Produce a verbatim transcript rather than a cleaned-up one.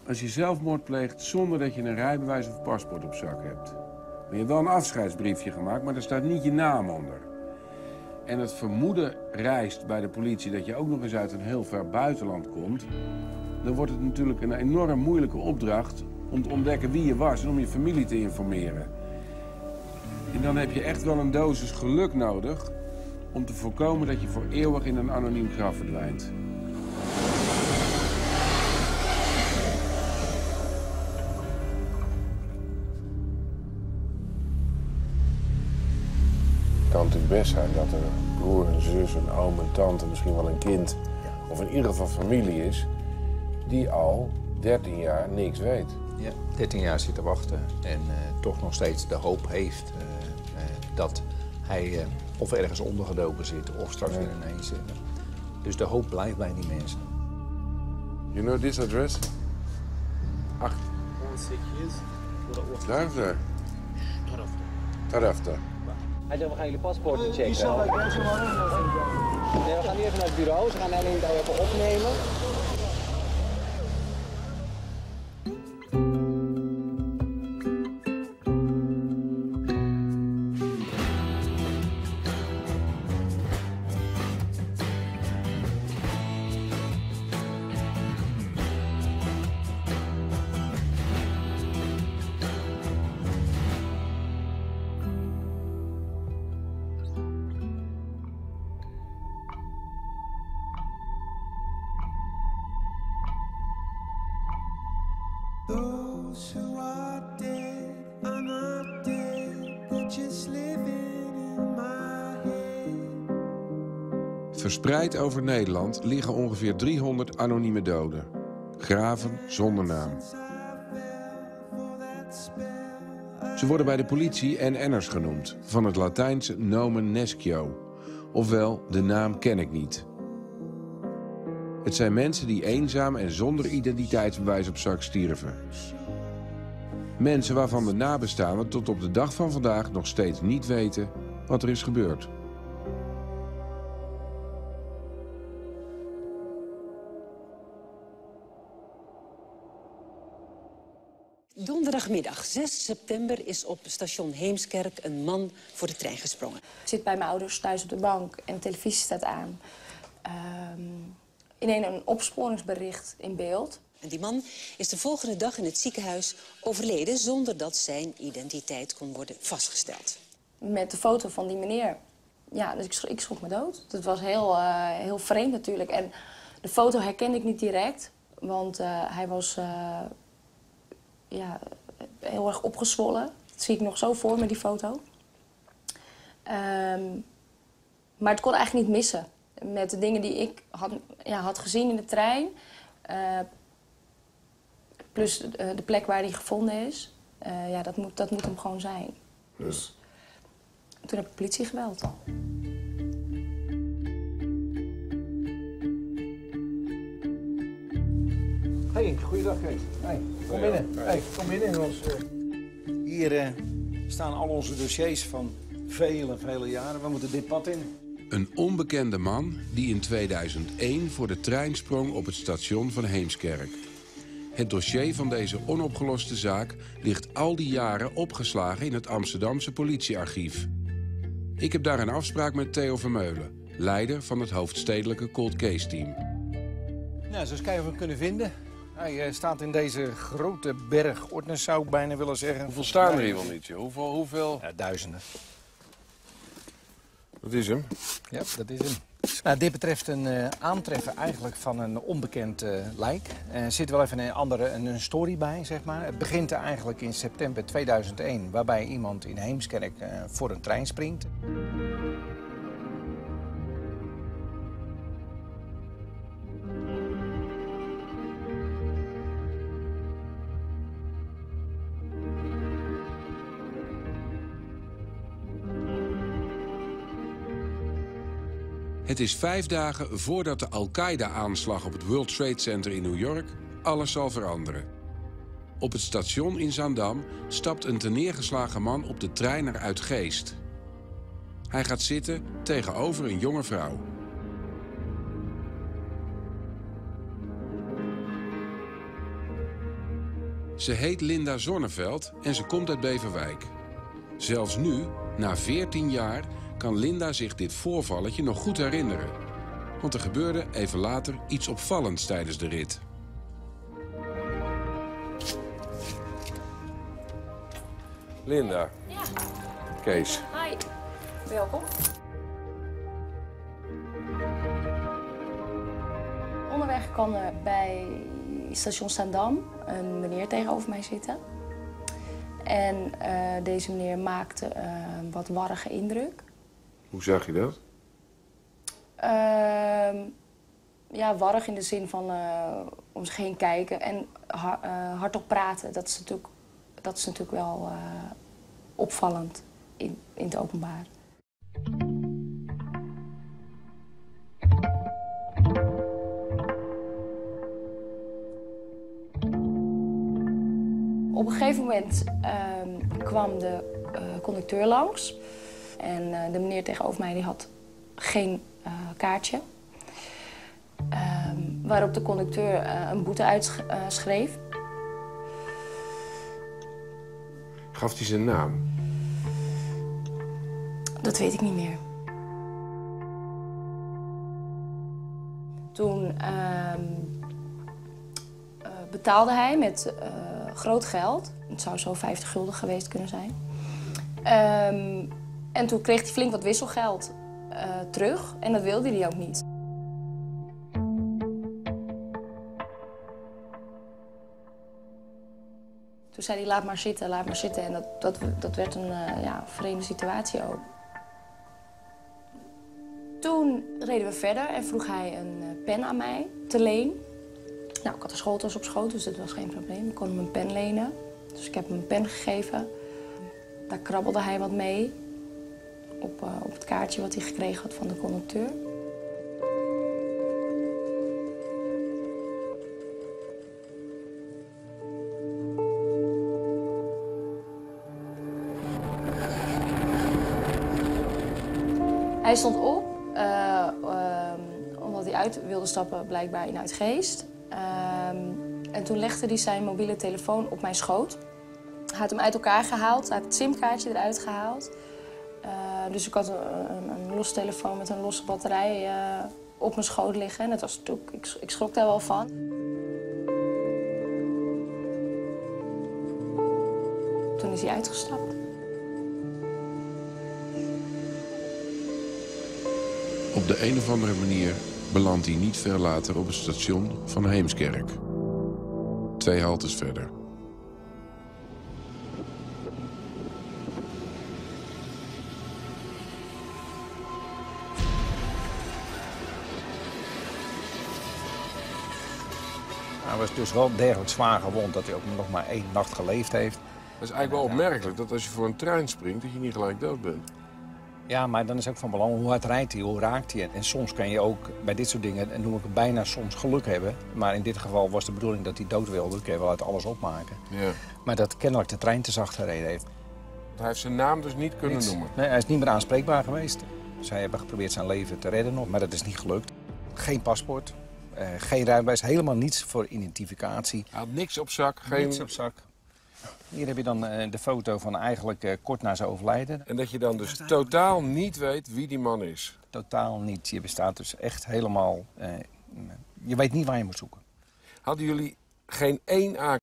als je zelfmoord pleegt zonder dat je een rijbewijs of paspoort op zak hebt. Je hebt wel een afscheidsbriefje gemaakt, maar er staat niet je naam onder. En het vermoeden rijst bij de politie dat je ook nog eens uit een heel ver buitenland komt. Dan wordt het natuurlijk een enorm moeilijke opdracht om te ontdekken wie je was en om je familie te informeren. En dan heb je echt wel een dosis geluk nodig om te voorkomen dat je voor eeuwig in een anoniem graf verdwijnt. Het kan natuurlijk best zijn dat er een broer, een zus, een oom, een tante, misschien wel een kind, ja, of in ieder geval familie is, die al dertien jaar niks weet. Ja, dertien jaar zit te wachten en uh, toch nog steeds de hoop heeft uh, uh, dat hij uh, of ergens ondergedoken zit of straks ja. weer ineens. Uh, dus de hoop blijft bij die mensen. You know this address? Acht. Daar, daar. Tarafta. Hij zegt, we gaan jullie paspoorten checken. Nee, we gaan nu even naar het bureau. Ze gaan alleen het even opnemen. Verspreid over Nederland liggen ongeveer driehonderd anonieme doden. Graven zonder naam. Ze worden bij de politie N N'ers genoemd, van het Latijnse nomen nescio, ofwel de naam ken ik niet. Het zijn mensen die eenzaam en zonder identiteitsbewijs op zak stierven. Mensen waarvan de nabestaanden tot op de dag van vandaag nog steeds niet weten wat er is gebeurd. Donderdagmiddag, zes september, is op station Heemskerk een man voor de trein gesprongen. Ik zit bij mijn ouders thuis op de bank en de televisie staat aan. Um, ineens een opsporingsbericht in beeld. En die man is de volgende dag in het ziekenhuis overleden zonder dat zijn identiteit kon worden vastgesteld. Met de foto van die meneer. Ja, dus ik schrok, ik schrok me dood. Dat was heel, uh, heel vreemd natuurlijk. En de foto herkende ik niet direct, want uh, hij was... Uh, Ja, heel erg opgezwollen. Dat zie ik nog zo voor me, die foto. Um, maar het kon eigenlijk niet missen. Met de dingen die ik had, ja, had gezien in de trein. Uh, plus de, de plek waar hij gevonden is. Uh, ja, dat moet, dat moet hem gewoon zijn. Dus toen heb ik de politie gebeld. Hey, goeiedag Kees. Hey, kom binnen. Hey, kom binnen. Ons, uh... Hier uh, staan al onze dossiers van vele, vele jaren. We moeten dit pad in. Een onbekende man die in tweeduizend één voor de trein sprong op het station van Heemskerk. Het dossier van deze onopgeloste zaak ligt al die jaren opgeslagen in het Amsterdamse politiearchief. Ik heb daar een afspraak met Theo Vermeulen, leider van het hoofdstedelijke cold case team. Nou, zo eens kijken of we hem kunnen vinden. Hij uh, staat in deze grote berg ordners, zou ik bijna willen zeggen. Hoeveel staan er hier wel niet, joh? Hoeveel? hoeveel... Ja, duizenden. Dat is hem. Ja, dat is hem. Nou, dit betreft een uh, aantreffen eigenlijk van een onbekend uh, lijk. Er zit wel even een andere een, een story bij, zeg maar. Het begint eigenlijk in september tweeduizend één, waarbij iemand in Heemskerk uh, voor een trein springt. Het is vijf dagen voordat de Al-Qaeda-aanslag op het World Trade Center in New York alles zal veranderen. Op het station in Zaandam stapt een terneergeslagen man op de trein naar Uitgeest. Hij gaat zitten tegenover een jonge vrouw. Ze heet Linda Zonneveld en ze komt uit Beverwijk. Zelfs nu, na veertien jaar, kan Linda zich dit voorvalletje nog goed herinneren. Want er gebeurde even later iets opvallends tijdens de rit. Linda. Ja. Kees. Hi. Welkom. Onderweg kwam er bij station Zaandam een meneer tegenover mij zitten. En uh, deze meneer maakte uh, een wat warrige indruk. Hoe zag je dat? Uh, ja, warrig in de zin van uh, om zich heen kijken en ha uh, hardop praten. Dat is natuurlijk, dat is natuurlijk wel uh, opvallend in, in het openbaar. Op een gegeven moment uh, kwam de uh, conducteur langs. En uh, de meneer tegenover mij die had geen uh, kaartje. Uh, waarop de conducteur uh, een boete uitschreef. Gaf hij zijn naam? Dat weet ik niet meer. Toen uh, uh, betaalde hij met uh, groot geld. Het zou zo vijftig gulden geweest kunnen zijn. Um, en toen kreeg hij flink wat wisselgeld uh, terug. En dat wilde hij ook niet. Toen zei hij, laat maar zitten, laat maar zitten. En dat, dat, dat werd een uh, ja, vreemde situatie ook. Toen reden we verder en vroeg hij een uh, pen aan mij te leen. Nou, ik had een schooltas op schoot, dus dat was geen probleem. Ik kon hem een pen lenen. Dus ik heb hem een pen gegeven. Daar krabbelde hij wat mee. Op, uh, op het kaartje wat hij gekregen had van de conducteur. Hij stond op, uh, uh, omdat hij uit wilde stappen, blijkbaar in Uitgeest. Uh, en toen legde hij zijn mobiele telefoon op mijn schoot. Hij had hem uit elkaar gehaald, hij had het simkaartje eruit gehaald. Uh, dus ik had een, een, een losse telefoon met een losse batterij uh, op mijn schoot liggen. En dat was natuurlijk, ik, ik schrok daar wel van. Toen is hij uitgestapt. Op de een of andere manier belandt hij niet veel later op het station van Heemskerk. Twee haltes verder. Hij was dus wel dergelijk zwaar gewond dat hij ook nog maar één nacht geleefd heeft. Dat is eigenlijk wel opmerkelijk dat als je voor een trein springt, dat je niet gelijk dood bent. Ja, maar dan is ook van belang hoe hard rijdt hij, hoe raakt hij. En soms kan je ook bij dit soort dingen, en noem ik het bijna soms geluk hebben. Maar in dit geval was de bedoeling dat hij dood wilde. Dat kun je wel uit alles opmaken. Ja. Maar dat kennelijk de trein te zacht gereden heeft. Hij heeft zijn naam dus niet kunnen Niets. noemen. Nee, hij is niet meer aanspreekbaar geweest. Zij hebben geprobeerd zijn leven te redden nog, maar dat is niet gelukt. Geen paspoort, uh, geen rijbewijs, helemaal niets voor identificatie. Hij had niks op zak, geen... Niets op zak. Hier heb je dan uh, de foto van eigenlijk uh, kort na zijn overlijden. En dat je dan dus totaal niet weet wie die man is. Totaal niet. Je bestaat dus echt helemaal... Uh, je weet niet waar je moet zoeken. Hadden jullie geen één